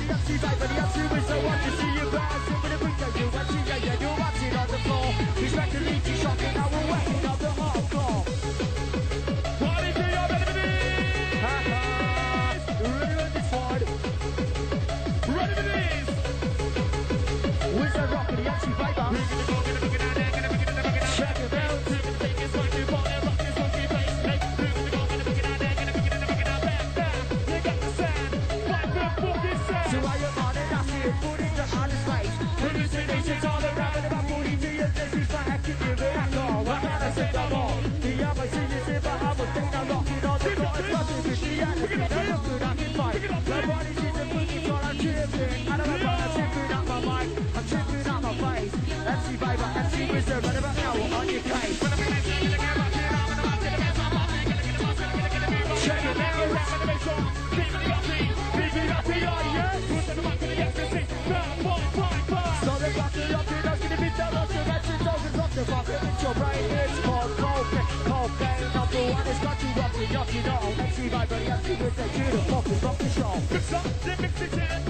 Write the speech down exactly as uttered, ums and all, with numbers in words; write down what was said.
the M C vibe, the M C whistle. Want to see you bouncing with a big you and see ya, yeah, you're watching on the floor. He's back to lead you shocking, now we're whacking up the hardcore. Party to your enemy! Ha ha! Ready with this one? Ready with this! Whistle rock with the M C vibe. Check it out. So while you're on it, I see it, put it on his face. Hallucinations all around, and I'm putting to your face. He's like, I can give it at all. What can I say no more? The other thing is if I have a thing, I'm rocking on the floor. It's nothing with the attitude, I look good, I can fight. Nobody's in the boogie, so I'm tripping. I don't know, I'm tripping out my mind. I'm tripping out my face. M C Viber, M C Wizard, right about now, we're on your case. Check it out. The bucket with your brain, it's called cocaine. Cocaine, number one, it's got you rocking, yucky, no. M C Vibe, but the M C with the kid, the fucking rock the show.